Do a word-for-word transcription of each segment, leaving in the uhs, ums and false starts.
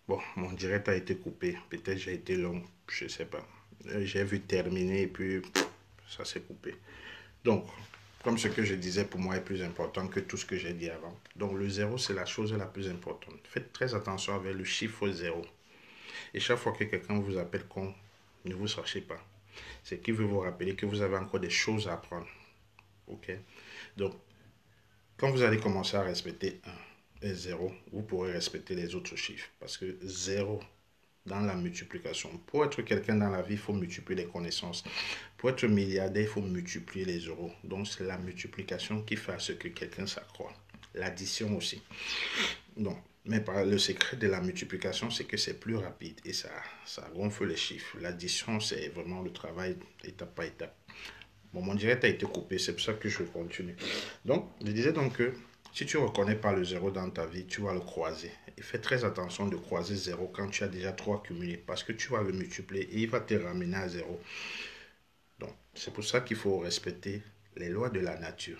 Bon, mon direct a été coupé. Peut-être j'ai été long, je sais pas. Euh, J'ai vu terminer et puis pff, ça s'est coupé. Donc, comme ce que je disais pour moi est plus important que tout ce que j'ai dit avant. Donc, le zéro, c'est la chose la plus importante. Faites très attention avec le chiffre zéro. Et chaque fois que quelqu'un vous appelle con, ne vous cherchez pas. C'est qu'il veut vous rappeler que vous avez encore des choses à apprendre. OK? Donc, quand vous allez commencer à respecter un et zéro, vous pourrez respecter les autres chiffres. Parce que zéro dans la multiplication. Pour être quelqu'un dans la vie, il faut multiplier les connaissances. Pour être milliardaire, il faut multiplier les euros. Donc, c'est la multiplication qui fait à ce que quelqu'un s'accroît. L'addition aussi. Donc, mais par le secret de la multiplication, c'est que c'est plus rapide et ça, ça gonfle les chiffres. L'addition, c'est vraiment le travail étape par étape. Bon, mon direct a été coupé, c'est pour ça que je continue. Donc, je disais donc que si tu ne reconnais pas le zéro dans ta vie, tu vas le croiser. Et fais très attention de croiser zéro quand tu as déjà trop accumulé, parce que tu vas le multiplier et il va te ramener à zéro. Donc, c'est pour ça qu'il faut respecter les lois de la nature.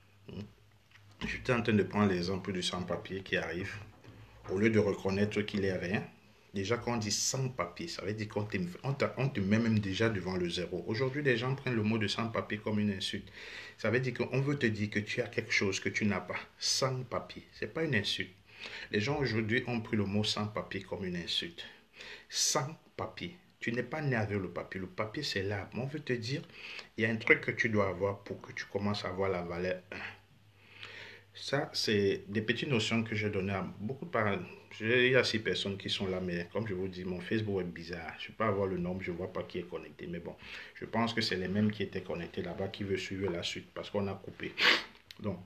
J'étais en train de prendre l'exemple du sans-papier qui arrive. Au lieu de reconnaître qu'il est rien, déjà quand on dit sans-papier, ça veut dire qu'on te, on te, on te met même déjà devant le zéro. Aujourd'hui, les gens prennent le mot de sans-papier comme une insulte. Ça veut dire qu'on veut te dire que tu as quelque chose que tu n'as pas. Sans-papier, ce n'est pas une insulte. Les gens aujourd'hui ont pris le mot sans-papier comme une insulte. Sans-papier. Tu n'es pas né avec le papier. Le papier, c'est l'arbre. On veut te dire, il y a un truc que tu dois avoir pour que tu commences à avoir la valeur un. Ça, c'est des petites notions que j'ai données à beaucoup de parents. Il y a six personnes qui sont là, mais comme je vous dis, mon Facebook est bizarre. Je ne peux pas avoir le nombre, je ne vois pas qui est connecté. Mais bon, je pense que c'est les mêmes qui étaient connectés là-bas qui veulent suivre la suite parce qu'on a coupé. Donc,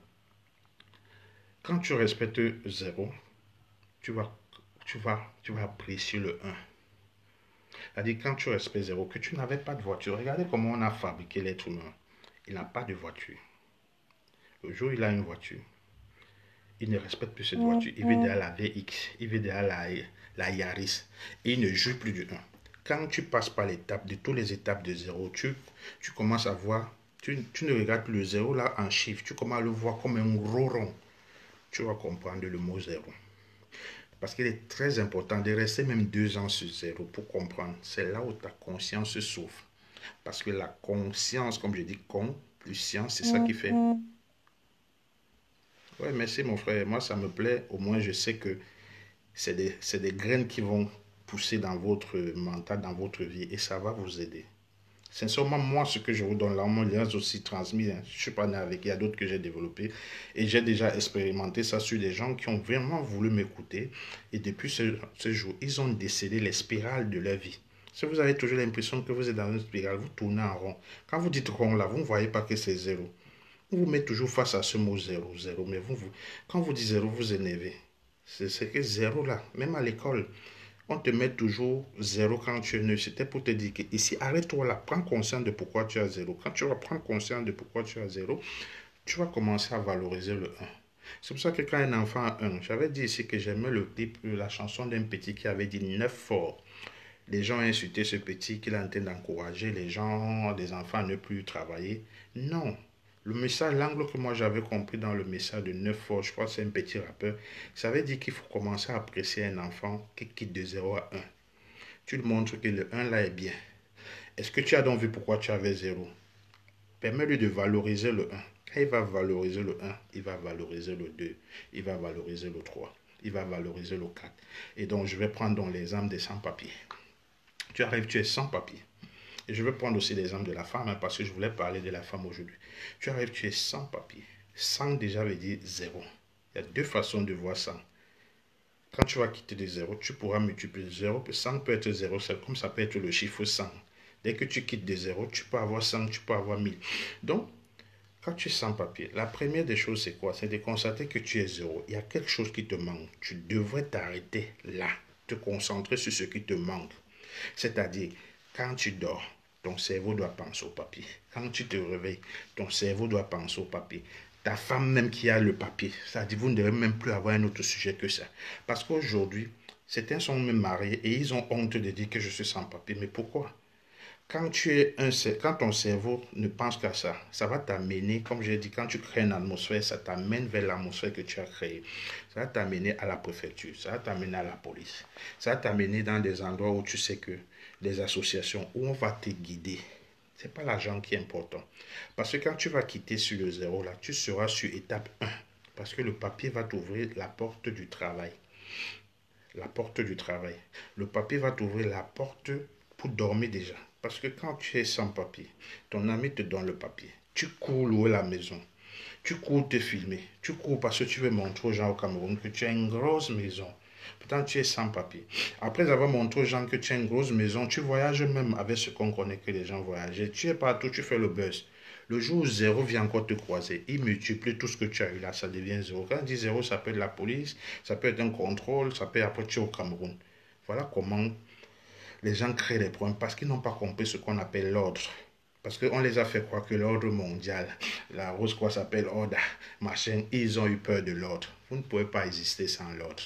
quand tu respectes zéro, tu vas, tu vas, tu vas apprécier le un. C'est-à-dire, quand tu respectes zéro, que tu n'avais pas de voiture, regardez comment on a fabriqué l'être humain. Il n'a pas de voiture. Le jour où il a une voiture, il ne respecte plus cette voiture. Il veut derrière la V X, il veut derrière la, la Yaris. Et il ne joue plus du un. Quand tu passes par l'étape, de toutes les étapes de zéro, tu, tu commences à voir, tu, tu ne regardes plus le zéro là en chiffre, tu commences à le voir comme un gros rond. Tu vas comprendre le mot zéro. Parce qu'il est très important de rester même deux ans sur zéro pour comprendre. C'est là où ta conscience souffre. Parce que la conscience, comme je dis, con plus science, c'est ça qui fait. Ouais, merci mon frère. Moi, ça me plaît. Au moins, je sais que c'est des, c'est des graines qui vont pousser dans votre mental, dans votre vie, et ça va vous aider. Sincèrement, moi, ce que je vous donne là, moi, je l'ai aussi transmis. Hein. Je ne suis pas né avec, il y a d'autres que j'ai développés. Et j'ai déjà expérimenté ça sur des gens qui ont vraiment voulu m'écouter. Et depuis ce, ce jour, ils ont décédé les spirales de leur vie. Si vous avez toujours l'impression que vous êtes dans une spirale, vous tournez en rond. Quand vous dites rond là, vous ne voyez pas que c'est zéro. On vous met toujours face à ce mot zéro, zéro. Mais vous, vous quand vous dites zéro, vous énervez. C'est que zéro là, même à l'école, on te met toujours zéro quand tu es neuf. C'était pour te dire que ici, arrête-toi là, prends conscience de pourquoi tu as zéro. Quand tu vas prendre conscience de pourquoi tu as zéro, tu vas commencer à valoriser le un. C'est pour ça que quand un enfant a un, j'avais dit ici que j'aimais le clip, la chanson d'un petit qui avait dit neuf fort. Les gens insultaient ce petit qu'il est en train d'encourager les gens, des enfants à ne plus travailler. Non. Le message, l'angle que moi j'avais compris dans le message de neuf fort, je crois que c'est un petit rappeur, ça veut dire qu'il faut commencer à apprécier un enfant qui quitte de zéro à un. Tu lui montres que le un là est bien. Est-ce que tu as donc vu pourquoi tu avais zéro? Permets-lui de valoriser le un. Quand il va valoriser le un, il va valoriser le deux, il va valoriser le trois, il va valoriser le quatre. Et donc je vais prendre donc l'exemple des sans-papiers. Tu arrives, tu es sans papier. Et je vais prendre aussi l'exemple de la femme, hein, parce que je voulais parler de la femme aujourd'hui. Tu arrives, tu es sans papier. Sans déjà veut dire zéro. Il y a deux façons de voir ça. Quand tu vas quitter de zéro, tu pourras multiplier zéro. cent peut être zéro, comme ça peut être le chiffre cent. Dès que tu quittes de zéro, tu peux avoir cent, tu peux avoir mille. Donc, quand tu es sans papier, la première des choses, c'est quoi? C'est de constater que tu es zéro. Il y a quelque chose qui te manque. Tu devrais t'arrêter là, te concentrer sur ce qui te manque. C'est-à-dire, quand tu dors, ton cerveau doit penser au papier. Quand tu te réveilles, ton cerveau doit penser au papier. Ta femme même qui a le papier, ça dit vous ne devez même plus avoir un autre sujet que ça. Parce qu'aujourd'hui, certains sont même mariés et ils ont honte de dire que je suis sans papier. Mais pourquoi? Quand, tu es un, quand ton cerveau ne pense qu'à ça, ça va t'amener, comme j'ai dit, quand tu crées une atmosphère, ça t'amène vers l'atmosphère que tu as créée. Ça va t'amener à la préfecture, ça va t'amener à la police, ça va t'amener dans des endroits où tu sais que les associations, où on va te guider. Ce n'est pas l'argent qui est important. Parce que quand tu vas quitter sur le zéro, là, tu seras sur étape un. Parce que le papier va t'ouvrir la porte du travail. La porte du travail. Le papier va t'ouvrir la porte pour dormir déjà. Parce que quand tu es sans papier, ton ami te donne le papier. Tu cours louer la maison. Tu cours te filmer. Tu cours parce que tu veux montrer aux gens au Cameroun que tu as une grosse maison. Pourtant, tu es sans papier. Après avoir montré aux gens que tu as une grosse maison, tu voyages même avec ce qu'on connaît que les gens voyagent. Tu es partout, tu fais le buzz. Le jour où zéro vient encore te croiser, il multiplie tout ce que tu as eu là, ça devient zéro. Quand on dit zéro, ça peut être la police, ça peut être un contrôle, ça peut être après tu es au Cameroun. Voilà comment les gens créent des problèmes parce qu'ils n'ont pas compris ce qu'on appelle l'ordre. Parce qu'on les a fait croire que l'ordre mondial, la rose quoi s'appelle ordre, machin, ils ont eu peur de l'ordre. Vous ne pouvez pas exister sans l'ordre.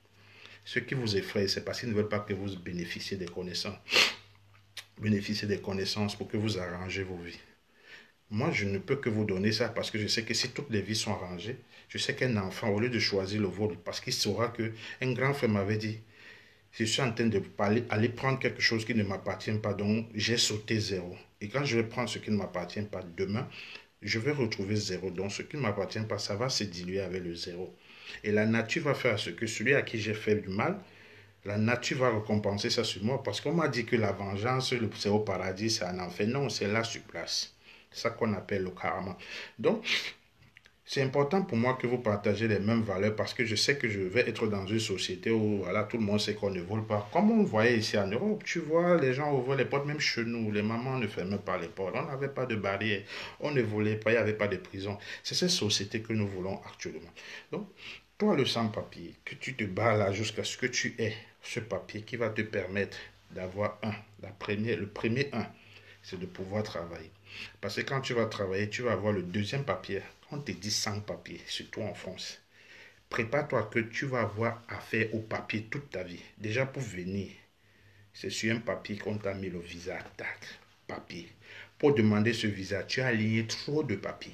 Ce qui vous effraie, c'est parce qu'ils ne veulent pas que vous bénéficiez des connaissances. Bénéficiez des connaissances pour que vous arrangez vos vies. Moi, je ne peux que vous donner ça parce que je sais que si toutes les vies sont arrangées, je sais qu'un enfant, au lieu de choisir le vol, parce qu'il saura qu'un grand frère m'avait dit, je suis en train de parler, aller prendre quelque chose qui ne m'appartient pas, donc j'ai sauté zéro. Et quand je vais prendre ce qui ne m'appartient pas demain, je vais retrouver zéro. Donc ce qui ne m'appartient pas, ça va se diluer avec le zéro. Et la nature va faire ce que celui à qui j'ai fait du mal, la nature va récompenser ça sur moi. Parce qu'on m'a dit que la vengeance, c'est au paradis, c'est un enfer. Non, c'est là sur place. C'est ça qu'on appelle le karma. Donc, c'est important pour moi que vous partagez les mêmes valeurs parce que je sais que je vais être dans une société où voilà, tout le monde sait qu'on ne vole pas. Comme on le voyait ici en Europe, tu vois, les gens ouvrent les portes, même chez nous, les mamans ne fermaient pas les portes. On n'avait pas de barrière, on ne volait pas, il n'y avait pas de prison. C'est cette société que nous voulons actuellement. Donc, toi, le sans-papier, que tu te bats là jusqu'à ce que tu aies ce papier qui va te permettre d'avoir un, la première, le premier un, c'est de pouvoir travailler. Parce que quand tu vas travailler, tu vas avoir le deuxième papier. On te dit sans papier, surtout en France. Prépare-toi que tu vas avoir affaire au papier toute ta vie. Déjà pour venir, c'est sur un papier qu'on t'a mis le visa. Tac, papier. Pour demander ce visa, tu as aligné trop de papiers.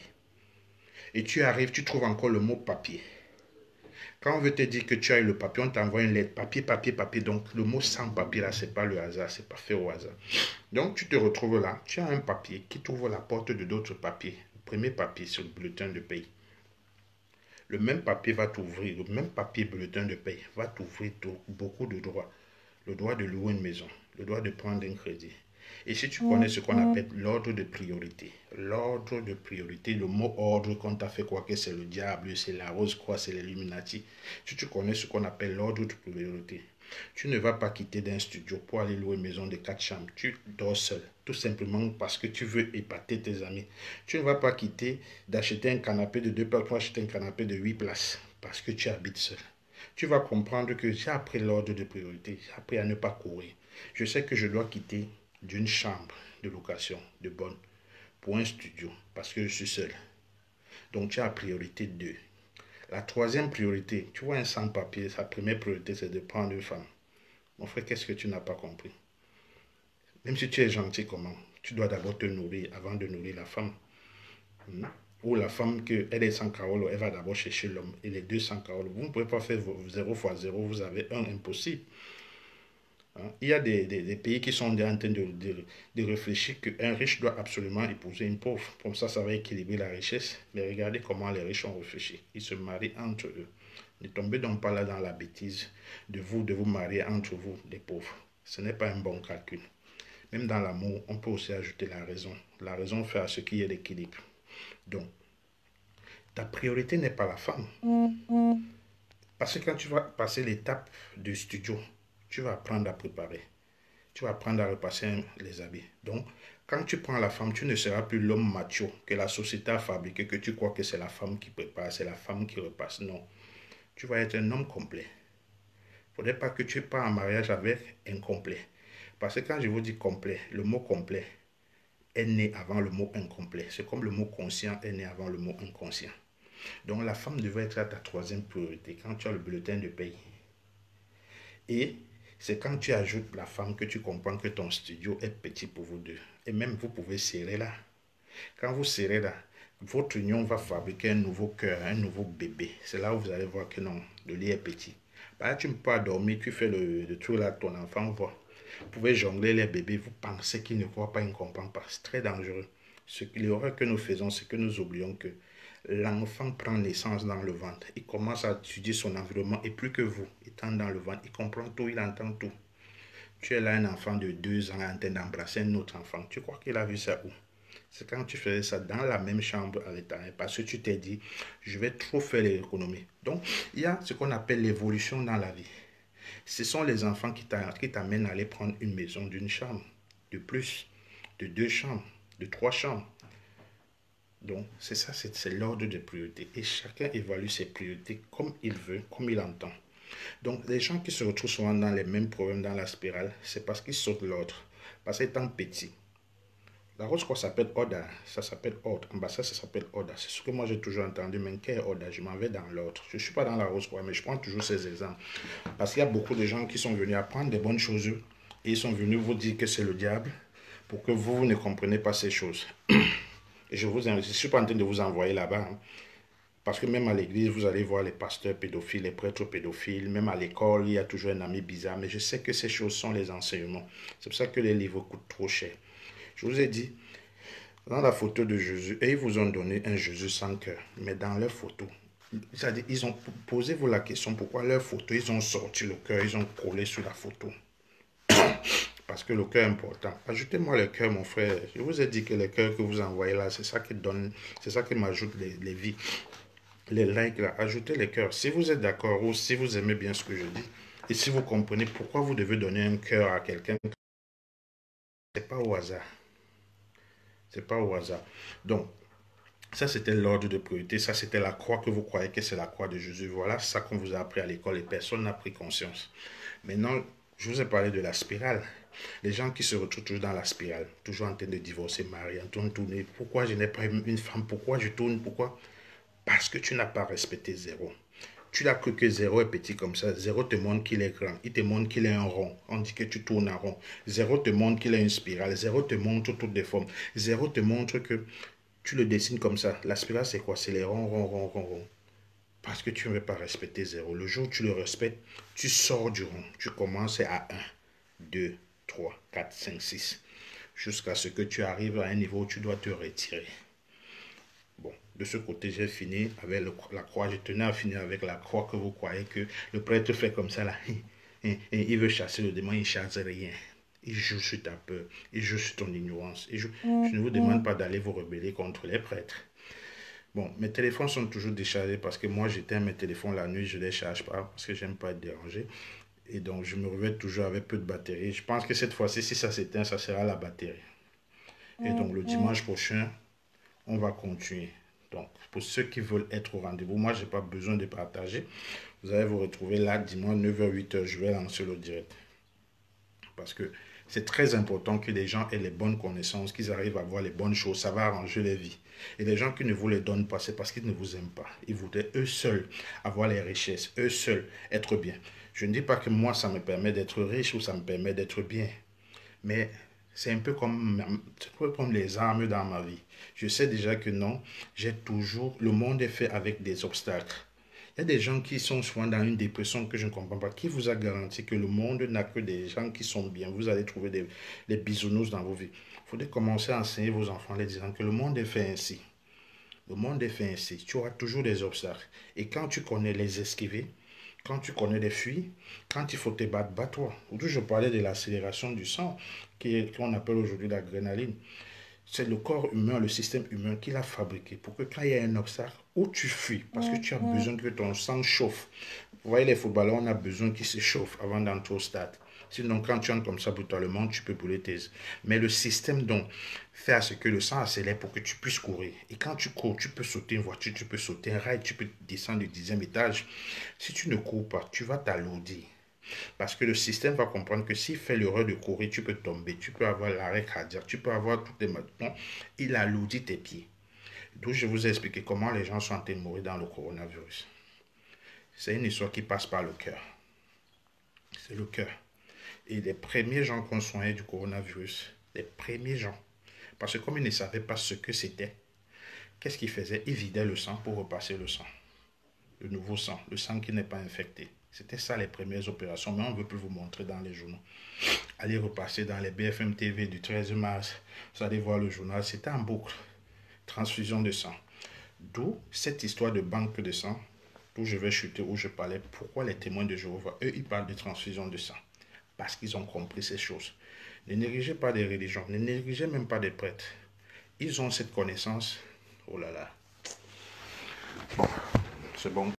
Et tu arrives, tu trouves encore le mot papier. Quand on veut te dire que tu as eu le papier, on t'envoie une lettre. Papier, papier, papier. Donc le mot sans papier là, c'est pas le hasard, c'est pas fait au hasard. Donc tu te retrouves là, tu as un papier qui t'ouvre la porte de d'autres papiers. Le premier papier sur le bulletin de paye. Le même papier va t'ouvrir, le même papier bulletin de paye va t'ouvrir beaucoup de droits. Le droit de louer une maison, le droit de prendre un crédit. Et si tu connais ce qu'on appelle l'ordre de priorité, l'ordre de priorité, le mot ordre qu'on t'a fait croire que c'est le diable, c'est la rose croix, c'est l'Illuminati. Si tu connais ce qu'on appelle l'ordre de priorité, tu ne vas pas quitter d'un studio pour aller louer une maison de quatre chambres. Tu dors seul, tout simplement parce que tu veux épater tes amis. Tu ne vas pas quitter d'acheter un canapé de deux places pour acheter un canapé de huit places parce que tu habites seul. Tu vas comprendre que j'ai appris l'ordre de priorité, j'ai appris à ne pas courir. Je sais que je dois quitter d'une chambre de location de bonne pour un studio parce que je suis seul. Donc tu as priorité deux. La troisième priorité, tu vois un sans-papier, sa première priorité c'est de prendre une femme. Mon frère, qu'est-ce que tu n'as pas compris? Même si tu es gentil, comment? Tu dois d'abord te nourrir avant de nourrir la femme. Hmm? Ou la femme, que, elle est sans carole, elle va d'abord chercher l'homme. Et les deux sans carole. Vous ne pouvez pas faire zéro fois zéro, vous avez un impossible. Hein? Il y a des, des, des pays qui sont en train de, de, de réfléchir qu'un riche doit absolument épouser une pauvre. Comme ça, ça va équilibrer la richesse. Mais regardez comment les riches ont réfléchi. Ils se marient entre eux. Ne tombez donc pas là dans la bêtise de vous, de vous marier entre vous, les pauvres. Ce n'est pas un bon calcul. Même dans l'amour, on peut aussi ajouter la raison. La raison fait à ce qu'il y ait l'équilibre. Donc, ta priorité n'est pas la femme. Parce que quand tu vas passer l'étape du studio, tu vas apprendre à préparer. Tu vas apprendre à repasser les habits. Donc, quand tu prends la femme, tu ne seras plus l'homme macho que la société a fabriqué, que tu crois que c'est la femme qui prépare, c'est la femme qui repasse. Non. Tu vas être un homme complet. Il ne faudrait pas que tu pars en mariage avec incomplet. Parce que quand je vous dis complet, le mot complet est né avant le mot incomplet. C'est comme le mot conscient est né avant le mot inconscient. Donc la femme devrait être à ta troisième priorité quand tu as le bulletin de paye. Et C'est quand tu ajoutes la femme que tu comprends que ton studio est petit pour vous deux. Et même vous pouvez serrer là. Quand vous serrez là, votre union va fabriquer un nouveau cœur, un nouveau bébé. C'est là où vous allez voir que non, le lit est petit. Bah, là, tu ne peux pas dormir, tu fais le, le truc là, ton enfant voit. Vous pouvez jongler les bébés, vous pensez qu'ils ne croient pas, ils ne comprennent pas. C'est très dangereux. L'erreur que nous faisons, c'est que nous oublions que l'enfant prend naissance dans le ventre. Il commence à étudier son environnement et plus que vous, étant dans le ventre, il comprend tout, il entend tout. Tu es là, un enfant de deux ans en train d'embrasser un autre enfant. Tu crois qu'il a vu ça où? C'est quand tu faisais ça dans la même chambre à l'étage, parce que tu t'es dit, je vais trop faire l'économie. Donc, il y a ce qu'on appelle l'évolution dans la vie. Ce sont les enfants qui t'amènent à aller prendre une maison d'une chambre, de plus, de deux chambres, de trois chambres. Donc, c'est ça, c'est l'ordre de priorité. Et chacun évalue ses priorités comme il veut, comme il entend. Donc, les gens qui se retrouvent souvent dans les mêmes problèmes dans la spirale, c'est parce qu'ils sautent l'ordre. Parce qu'étant petit, la rose quoi s'appelle Oda, ça s'appelle ordre. En bas, ça, ça s'appelle Oda. C'est ce que moi j'ai toujours entendu, mais qu'est Oda? Je m'en vais dans l'ordre. Je ne suis pas dans la rose quoi, mais je prends toujours ces exemples. Parce qu'il y a beaucoup de gens qui sont venus apprendre des bonnes choses et ils sont venus vous dire que c'est le diable pour que vous, vous ne compreniez pas ces choses. Et je ne suis pas en train de vous envoyer là-bas. Hein. Parce que même à l'église, vous allez voir les pasteurs pédophiles, les prêtres pédophiles. Même à l'école, il y a toujours un ami bizarre. Mais je sais que ces choses sont les enseignements. C'est pour ça que les livres coûtent trop cher. Je vous ai dit, dans la photo de Jésus, et ils vous ont donné un Jésus sans cœur. Mais dans leur photo, c'est-à-dire, ils ont posé-vous la question pourquoi leur photo, ils ont sorti le cœur, ils ont collé sur la photo. Parce que le cœur est important. Ajoutez-moi le cœur, mon frère. Je vous ai dit que le cœur que vous envoyez là, c'est ça qui donne, c'est ça qui m'ajoute les, les vies. Les likes là, ajoutez les cœurs. Si vous êtes d'accord ou si vous aimez bien ce que je dis, et si vous comprenez pourquoi vous devez donner un cœur à quelqu'un, c'est pas au hasard. C'est pas au hasard. Donc, ça, c'était l'ordre de priorité. Ça, c'était la croix que vous croyez que c'est la croix de Jésus. Voilà ça qu'on vous a appris à l'école et personne n'a pris conscience. Maintenant, je vous ai parlé de la spirale. Les gens qui se retrouvent toujours dans la spirale, toujours en train de divorcer, marier, en train de tourner. Pourquoi je n'ai pas une femme? Pourquoi je tourne? Pourquoi? Parce que tu n'as pas respecté zéro. Tu n'as cru que zéro est petit comme ça. Zéro te montre qu'il est grand. Il te montre qu'il est un rond. On dit que tu tournes en rond. Zéro te montre qu'il est une spirale. Zéro te montre toutes les formes. Zéro te montre que tu le dessines comme ça. La spirale, c'est quoi? C'est les ronds, ronds, ronds, ronds, ronds. Parce que tu ne veux pas respecter zéro. Le jour où tu le respectes, tu sors du rond. Tu commences à un, deux, trois, quatre, cinq, six. Jusqu'à ce que tu arrives à un niveau où tu dois te retirer. Bon, de ce côté, j'ai fini avec le, la croix. Je tenais à finir avec la croix que vous croyez que le prêtre fait comme ça là. Et, et il veut chasser le démon, il ne chasse rien. Il joue sur ta peur, il joue sur ton ignorance. Je, je ne vous demande pas d'aller vous rebeller contre les prêtres. Bon, mes téléphones sont toujours déchargés parce que moi, j'éteins mes téléphones la nuit, je ne les charge pas parce que j'aime pas être dérangé. Et donc, je me réveille toujours avec peu de batterie. Je pense que cette fois-ci, si ça s'éteint, ça sera la batterie. Et donc, le dimanche prochain, on va continuer. Donc, pour ceux qui veulent être au rendez-vous, moi, je n'ai pas besoin de partager. Vous allez vous retrouver là, dimanche, neuf heures, huit heures, je vais lancer le direct. Parce que c'est très important que les gens aient les bonnes connaissances, qu'ils arrivent à voir les bonnes choses, ça va arranger les vies. Et les gens qui ne vous les donnent pas, c'est parce qu'ils ne vous aiment pas. Ils voudraient eux seuls avoir les richesses, eux seuls être bien. Je ne dis pas que moi, ça me permet d'être riche ou ça me permet d'être bien. Mais c'est un peu comme, comme les armes dans ma vie. Je sais déjà que non, j'ai toujours, le monde est fait avec des obstacles. Il y a des gens qui sont souvent dans une dépression que je ne comprends pas. Qui vous a garanti que le monde n'a que des gens qui sont bien? Vous allez trouver des, des bisounours dans vos vies. Il faudrait commencer à enseigner vos enfants en les disant que le monde est fait ainsi. Le monde est fait ainsi. Tu auras toujours des obstacles. Et quand tu connais les esquiver, quand tu connais les fuir, quand il faut te battre, bats-toi. Aujourd'hui, je parlais de l'accélération du sang, qu'on appelle aujourd'hui l'adrénaline. C'est le corps humain, le système humain qui l'a fabriqué pour que quand il y a un obstacle, où tu fuis, parce que tu as besoin que ton sang chauffe. Vous voyez, les footballeurs, on a besoin qu'ils se chauffent avant d'entrer au stade. Sinon, quand tu entres comme ça brutalement, tu peux brûler tes... Mais le système, donc, fait à ce que le sang accélère pour que tu puisses courir. Et quand tu cours, tu peux sauter une voiture, tu peux sauter un rail, tu peux descendre du dixième étage. Si tu ne cours pas, tu vas t'alourdir. Parce que le système va comprendre que s'il fait l'erreur de courir, tu peux tomber, tu peux avoir l'arrêt cardiaque, tu peux avoir toutes les maintenant, il alourdit tes pieds. D'où je vous ai expliqué comment les gens sont en train de mourir dans le coronavirus. C'est une histoire qui passe par le cœur. C'est le cœur. Et les premiers gens qu'on soignait du coronavirus, les premiers gens, parce que comme ils ne savaient pas ce que c'était, qu'est-ce qu'ils faisaient? Ils vidaient le sang pour repasser le sang. Le nouveau sang, le sang qui n'est pas infecté. C'était ça les premières opérations, mais on ne veut plus vous montrer dans les journaux. Allez repasser dans les B F M T V du treize mars, vous allez voir le journal, c'était en boucle. Transfusion de sang. D'où cette histoire de banque de sang, où je vais chuter, où je parlais, pourquoi les témoins de Jéhovah, eux, ils parlent de transfusion de sang. Parce qu'ils ont compris ces choses. Ne négligez pas des religions, ne négligez même pas des prêtres. Ils ont cette connaissance. Oh là là. Bon, c'est bon.